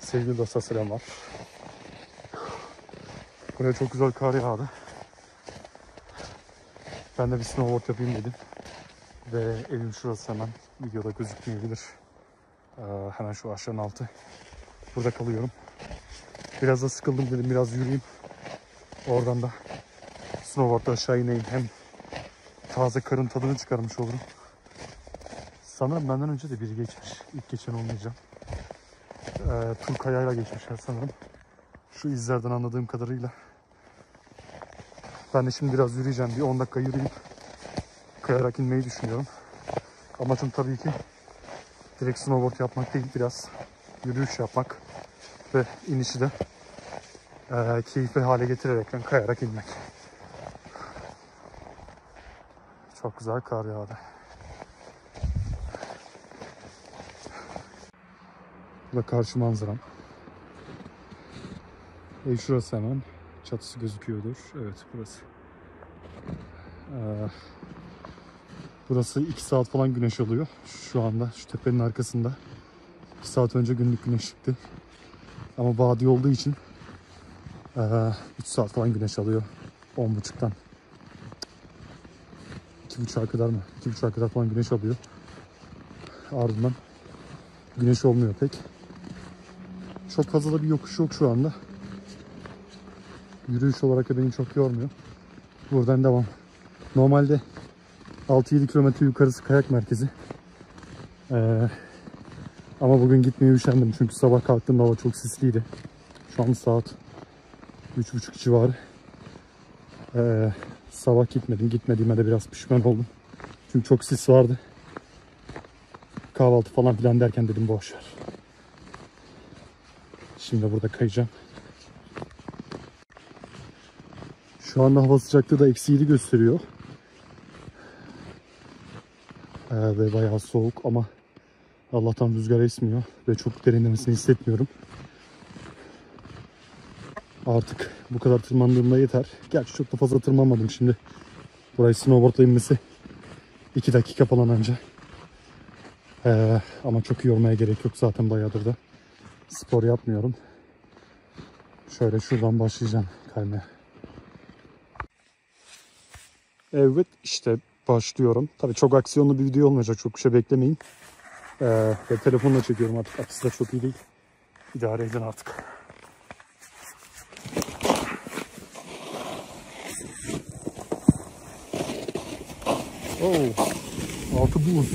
Sevgili dostlar, selamlar. Buraya çok güzel kar yağdı. Ben de bir snowboard yapayım dedim. Ve evim şurası, hemen videoda gözükmeyebilir. Hemen şu aşağının altı. Burada kalıyorum. Biraz da sıkıldım dedim, biraz yürüyeyim. Oradan da snowboard'da aşağı ineyim. Hem taze karın tadını çıkarmış olurum. Sanırım benden önce de biri geçmiş. İlk geçen olmayacağım. Tur kayayla geçmişler sanırım. Şu izlerden anladığım kadarıyla. Ben de şimdi biraz yürüyeceğim. Bir 10 dakika yürüyeyim. Kayarak inmeyi düşünüyorum. Amacım tabii ki direkt snowboard yapmak değil. Biraz yürüyüş yapmak. Ve inişi de keyifli hale getirerekten kayarak inmek. Çok güzel kar yağdı. Bu da karşı manzaram. Şurası hemen. Çatısı gözüküyordur. Evet, burası. Burası 2 saat falan güneş alıyor. Şu anda şu tepenin arkasında. 2 saat önce günlük güneş çıktı. Ama vadi olduğu için 3 saat falan güneş alıyor. 10.30'dan 2.30'a kadar mı? 2.30'a kadar falan güneş alıyor. Ardından güneş olmuyor pek. Çok fazla da bir yokuş yok şu anda. Yürüyüş olarak da beni çok yormuyor. Buradan devam. Normalde 6-7 kilometre yukarısı kayak merkezi. Ama bugün gitmeye üşendim. Çünkü sabah kalktığımda hava çok sisliydi. Şu an saat 3.30 civarı. Sabah gitmedim. Gitmediğime de biraz pişman oldum. Çünkü çok sis vardı. Kahvaltı falan filan derken dedim boş ver. Şimdi burada kayacağım. Şu anda hava sıcaklığı da -7 gösteriyor. Ve bayağı soğuk ama Allah'tan rüzgar esmiyor ve çok derinlemesine hissetmiyorum. Artık bu kadar tırmandığımda yeter. Gerçi çok da fazla tırmanmadım şimdi. Burayı snowboardla inmesi 2 dakika falan anca. Ama çok yormaya gerek yok, zaten bayağıdır da spor yapmıyorum. Şöyle şuradan başlayacağım kaymaya. Evet, işte başlıyorum. Tabii çok aksiyonlu bir video olmayacak, çok bir şey beklemeyin. Ve telefonla çekiyorum artık, açısı da çok iyi değil. İdare edin artık. Altı buz.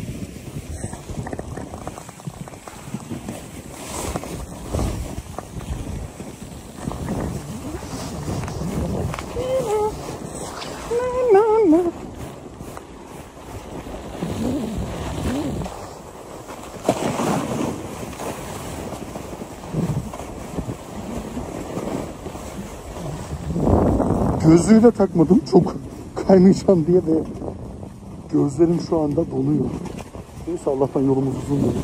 Gözlüğü de takmadım çok kaymayacağım diye ve gözlerim şu anda donuyor. Neyse, Allah'tan yolumuz uzun değil.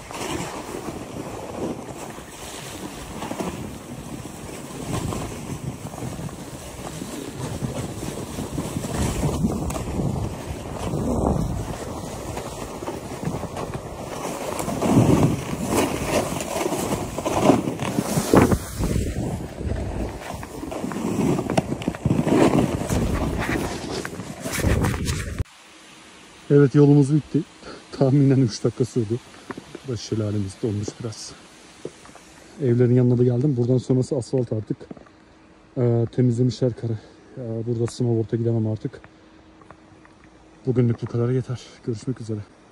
Evet, yolumuz bitti. Tahminen 3 dakika sürdü. Burada şelalemiz dolmuş biraz. Evlerin yanına da geldim. Buradan sonrası asfalt artık. Temizlemişler karı. Burada snowboard'a gidemem artık. Bugünlük bu kadar yeter. Görüşmek üzere.